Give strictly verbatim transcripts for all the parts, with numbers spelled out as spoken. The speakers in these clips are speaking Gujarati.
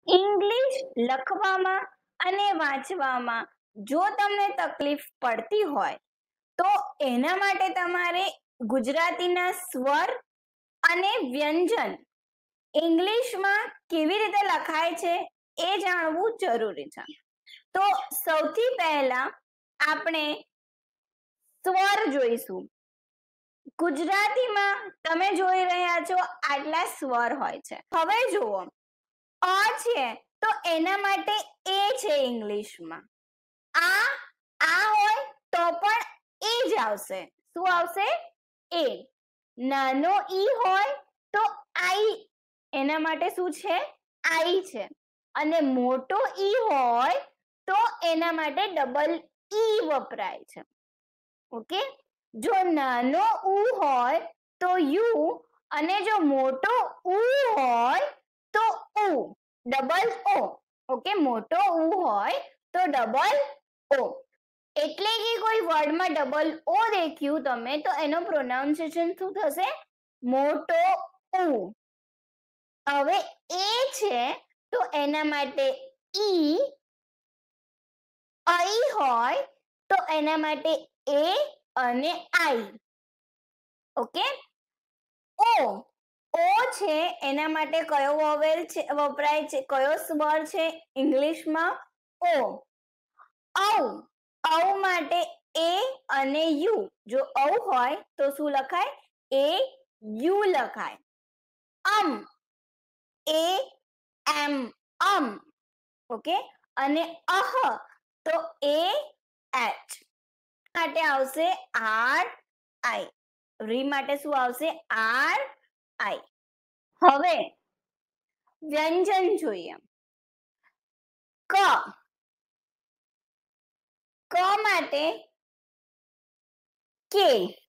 ઇંગ્લિશ લખવામાં અને વાંચવામાં જો તમને તકલીફ પડતી હોય તો એના માટે તમારે ગુજરાતીના સ્વર અને વ્યંજન ઇંગ્લિશમાં કેવી રીતે લખાય છે એ જાણવું જરૂરી છે. તો સૌથી પહેલા આપણે સ્વર જોઈશું. ગુજરાતીમાં તમે જોઈ રહ્યા છો આટલા સ્વર હોય છે. હવે જુઓ, અ છે તો એના માટે એ છે ઇંગ્લિશમાં. આ આ હોય તો પણ એ જ આવશે. શું આવશે? એ. નાનો ઈ હોય તો આઈ, એના માટે શું છે? આઈ છે. અને મોટો ઈ હોય તો એના માટે ડબલ ઈ વપરાય છે. ઓકે, જો નાનો ઉ હોય તો યુ, અને જો મોટો ઉ હોય તો ઉ, ડબલ ઓ. ઓકે, મોટો ઉ હોય તો ડબલ ઓ. એટલે કે કોઈ વર્ડમાં ડબલ ઓ દેખ્યું તમે તો એનો પ્રોનાઉન્સિએશન શું થશે? મોટો ઉ. હવે એ છે તો એના માટે ઈ, આઈ હોય તો એના માટે એ અને આઈ. ઓકે, ઓ ઓ છે એના માટે કયો વોવેલ છે વપરાય છે, કયો સ્વર છે ઇંગ્લિશમાં? ઓ. ઔ ઔ માટે એ અને યુ. જો ઔ હોય તો શું લખાય? એ યુ લખાય. અમ એ એમ અમ. ઓકે, અને અહ તો એ એચ માટે આવશે આર આઈ. રી માટે શું આવશે? R I. હવે વ્યંજન જોઈએ. ક ક માટે કે.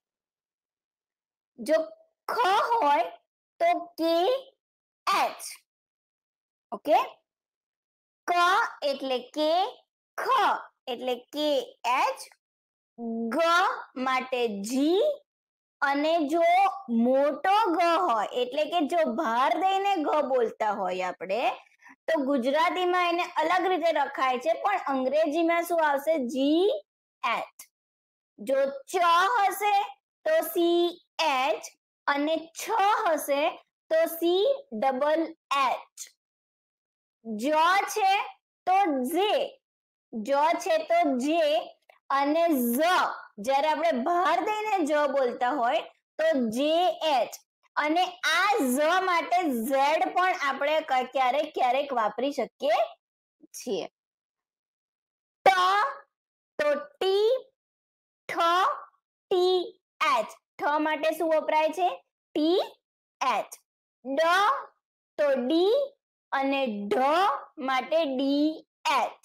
જો ખ હોય તો કે એચ. ઓકે, ક એટલે કે, ખ એટલે કે એચ, ગ માટે જી, અને જો મોટો ગ હોય એટલે કે જો ભાર દઈને ગ બોલતા હોય આપણે તો ગુજરાતીમાં એને અલગ રીતે લખાય છે, પણ અંગ્રેજીમાં શું આવશે? G H. જો ચ હશે તો સી એચ, અને છ હશે તો સી ડબલ એચ. જ છે તો જે, જ છે તો જે, અને ઝ જ્યારે આપણે ભાર દઈને જ બોલતા હોય તો જે એચ. અને આ ઝ માટે ઝેડ પણ આપણે ક્યારેક ક્યારેક વાપરી શકીએ છીએ. ટ તો ટી, ઠ ટી એચ. ઠ માટે શું વપરાય છે? T H. ડ તો ડી, અને ઢ માટે ડી એચ.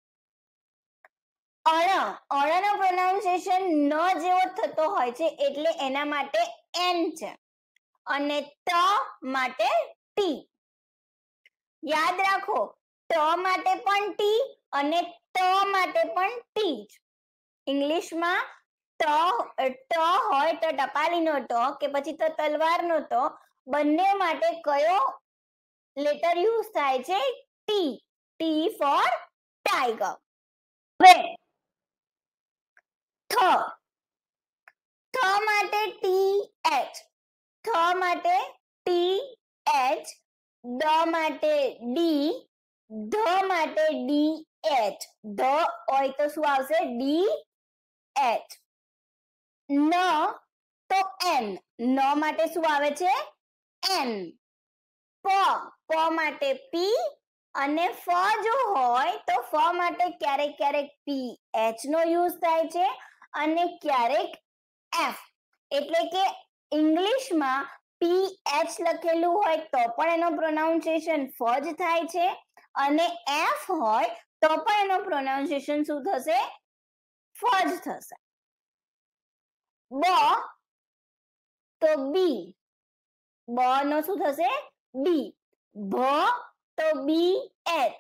અણ અણનો પ્રોનાઉન્સિએશન ન જેવો થતો હોય છે એટલે એના માટે એન છે, અને ત માટે ટી. યાદ રાખો, ટ માટે પણ ટી અને ત માટે પણ ટી જ. ઇંગ્લિશમાં ટ ટ હોય તો ટપાલીનો ટ કે પછી તો તલવારનો ટ, બંને માટે કયો લેટર યુઝ થાય છે? ટી. T for tiger. હવે થ થ માટે ટી એચ. થ માટે ટી એચ, દ માટે ડી, ધ માટે ડી એચ. ધ હોય તો શું આવશે? D H. ન તો એન. ન માટે શું આવે છે? એન. પ પ માટે પી, અને ફ જો હોય તો ફ માટે ક્યારેક ક્યારેક પી એચ નો યુઝ થાય છે, અને ક્યારેક એફ. એટલે કે ઇંગ્લિશમાં પી એચ લખેલું હોય તો પણ એનો પ્રોનાઉન્સિએશન ફ જ થાય છે, અને એફ હોય તો પણ એનો પ્રોનાઉન્સિએશન શું થશે? ફ જ થશે. બ તો બી. બ નો શું થશે? બી. ભ તો બી એચ.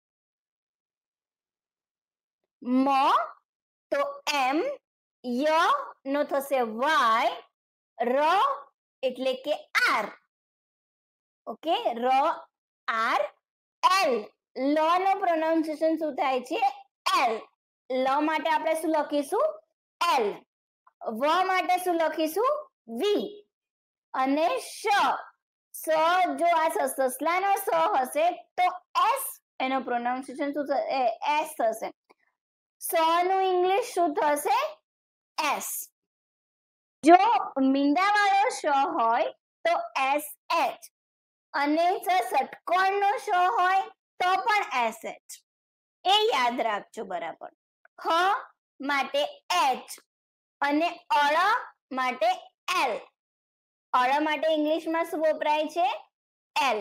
મ તો એમ. ય નો થશે વાય. ર એટલે કે આર. ઓકે, ર આર એલ, લ નો પ્રોનાઉન્સિએશન શું થાય છે? એલ. લ માટે આપણે શું લખીશું? એલ. વ માટે શું લખીશું? વી. અને શ, સ જો આ સસલાનો સ હશે તો એસ એનો પ્રોનાઉન્સિએશન શું થશે? એસ થશે. સ નું ઇંગ્લિશ શું થશે? એસ. જો મીંડાવાળો શ હોય તો એસ એચ, અને ષટકોણ નો શ હોય તો પણ એસ એચ. એ યાદ રાખજો બરાબર. હ માટે એચ અને અળ માટે એલ. અળ માટે ઇંગ્લિશમાં શું વપરાય છે? એલ.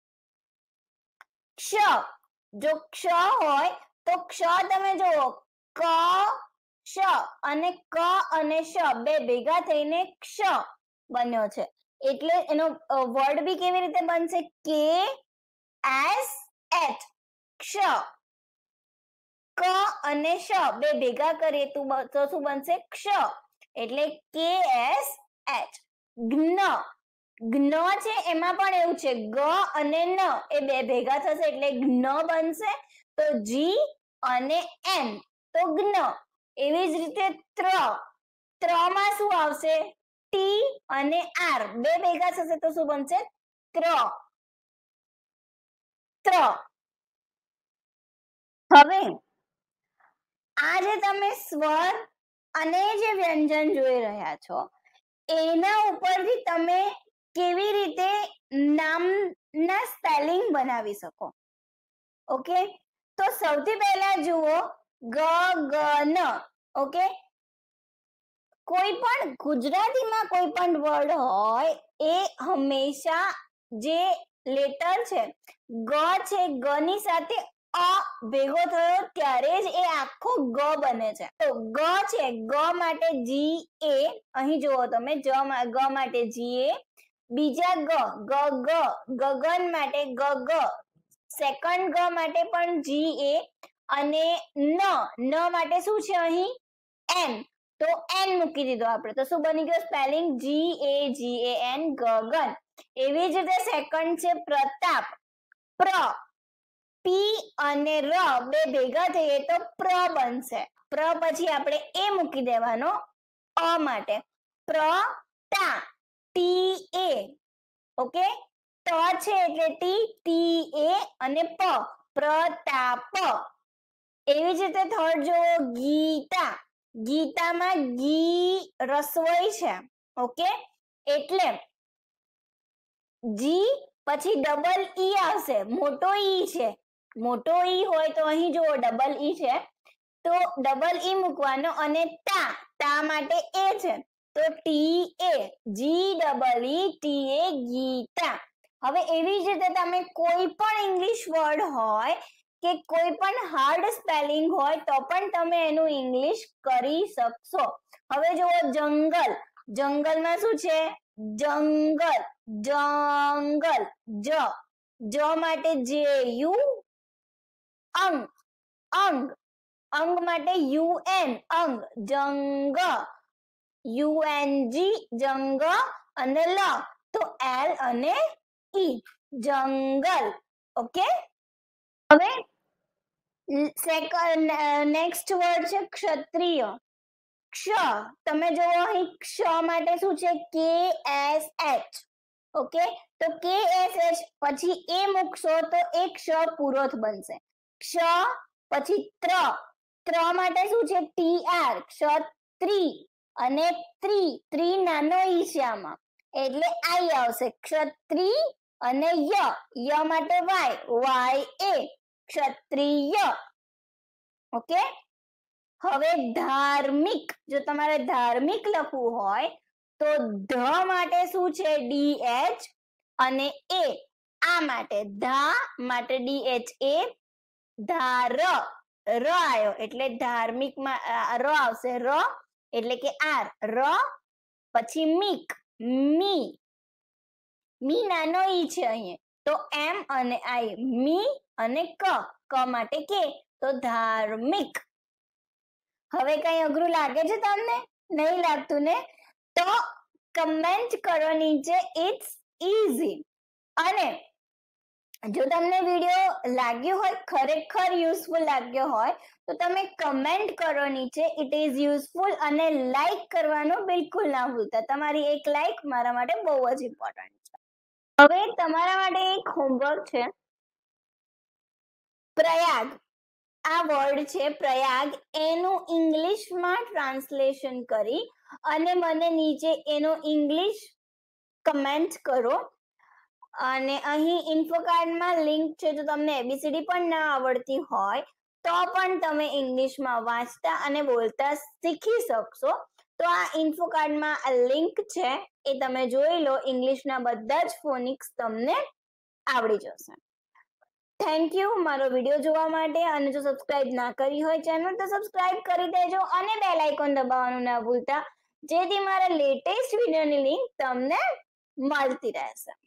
ક્ષ, જો ક્ષ હોય તો ક્ષ તમે જુઓ ક શ અને ક અને શ બે ભેગા થઈને ક્ષ બન્યો છે. એટલે એનો વર્ડ બી કેવી રીતે બનશે? કે એસ એચ, ક્ષ. ક અને શ બે ભેગા કરીએ તો શું બનશે? ક્ષ. એટલે કે એસ એચ. જ્ઞ, જ્ઞ છે એમાં પણ એવું છે ગ અને ન એ બે ભેગા થશે એટલે જ્ઞ બનશે. તો જી અને એન તો જ્ઞ. એવી જ રીતે ત્ર, ત્ર માં શું આવશે? ટી અને આર બે ભેગા થશે તો શું બનશે? ત્ર. ત્ર. હવે આ જે તમે સ્વર અને જે વ્યંજન જોઈ રહ્યા છો એના ઉપરથી તમે કેવી રીતે નામના સ્પેલિંગ બનાવી શકો. ઓકે, તો સૌથી પહેલા જુઓ ગ ગ ન. ઓકે, કોઈ પણ ગુજરાતીમાં કોઈ પણ વર્ડ હોય એ હંમેશા જે લેટર છે ગ છે, ગ ની સાથે અ ભેગો થયો ત્યારે જ એ આખો ગ બને છે. તો ગ છે, ગ માટે જી એ, અહીં જુઓ તમે જ ગ માટે જી એ. બીજા ગ, ગ ગ, ગગન માટે ગ ગ. સેકન્ડ ગ માટે પણ જી એ. અને ન, ન માટે શું છે અહીં? એન. તો એન મૂકી દીધો આપણે તો શું બની ગયો spelling? G A G A N, ગગન. એવી જ રીતે સેકન્ડ છે પ્રતાપ, પ્ર. પી અને ર બે ભેગા થઈએ તો પ્ર બનશે. પ્ર પછી આપણે એ મૂકી દેવાનો અ માટે. પ્ર તા, ટી એ. ઓકે, ત છે એટલે ટી, ટી એ અને પ, પ્રતાપ. એવી જ રીતે થર્ડ જુઓ ગીતા, ગીતામાં ગી રસોઈ છે. ઓકે, એટલે જી પછી ડબલ ઈ આવશે, મોટો ઈ છે. મોટો ઈ હોય તો અહીં જુઓ ડબલ ઈ છે તો ડબલ ઈ મૂકવાનો અને તા, તા માટે એ છે તો T A, G double E T A, Geeta. હવે એવી જ રીતે તમે કોઈ પણ ઇંગ્લિશ વર્ડ હોય કે કોઈ પણ હાર્ડ સ્પેલિંગ હોય તો પણ તમે એનું ઇંગ્લિશ કરી શકશો. હવે જુઓ જંગલ, જંગલમાં શું છે? જંગલ, જંગલ. જ, જ માટે જે યુ, અંગ, અંગ. અંગ માટે યુ એન, અંગ. જંગ, યુ એન જી, જંગ. અને લ તો એલ અને ઈ, જંગલ. ઓકે, હવે સેકન્ડ નેક્સ્ટ વર્ડ છે ક્ષત્રિય. ક્ષ, તમે જોવો અહીં ક્ષ માટે શું છે? કે એસ એચ. ઓકે, તો કે એસ એચ પછી એ મૂકશો તો એક ક્ષ પૂરો બનશે. ક્ષ પછી ત્ર, ત્ર માટે શું છે? ટી આર, ક્ષત્રી. અને ત્રી, ત્રી નાનો ઈ છે આમાં એટલે આઈ આવશે. ક્ષત્રી અને ય, ય માટે વાય, વાય એ, ક્ષત્રિય. ઓકે, હવે ધાર્મિક, જો તમારે ધાર્મિક લખવું હોય તો ધ માટે શું છે? ડી એચ અને એ. આ માટે ધા માટે ડી એચ એ, ધાર, ર આવ્યો એટલે ધાર્મિક માં ર આવશે. ર એટલે કે આર, ર પછી મીક, મી. મી નાનો ઈ છે અહીં તો એમ અને આઈ, મી અને ક, ક માટે કે તો ધાર્મિક. હવે કઈ અઘરું લાગે છે તમને? નહીં લાગતું ને? તો કમેન્ટ કરો નીચે ઇટ્સ ઈઝી. અને જો તમને વિડીયો લાગ્યો હોય, ખરેખર યુઝફુલ લાગ્યો હોય, તો તમે કમેન્ટ કરો નીચે ઇટ ઇઝ યુઝફુલ અને લાઈક કરવાનું બિલકુલ ના ભૂલતા. તમારી એક લાઈક મારા માટે બહુ જ ઇમ્પોર્ટન્ટ છે. હવે તમારા માટે એક હોમવર્ક છે. પ્રયાગ આ વર્ડ છે પ્રયાગ, એનું ઇંગ્લિશમાં ટ્રાન્સલેશન કરી અને મને નીચે એનો ઇંગ્લિશ કમેન્ટ કરો. અને અહીં ઇન્ફો કાર્ડમાં લિંક છે. જો તમને એબીસીડી પણ ના આવડતી હોય તો પણ તમે ઇંગ્લિશમાં વાંચતા અને બોલતા શીખી શકશો. તો આ ઇન્ફો કાર્ડમાં આ લિંક છે, એ તમે જોઈ લો. ઇંગ્લિશના બધા જ ફોનિક્સ તમને આવડી જશે. થેન્ક યુ મારો વિડીયો જોવા માટે. અને જો સબસ્ક્રાઇબ ના કરી હોય ચેનલ તો સબસ્ક્રાઇબ કરી દેજો અને બેલ આઇકોન દબાવવાનું ના ભૂલતા, જેથી મારા લેટેસ્ટ વિડીયોની લિંક તમને મળતી રહેશે.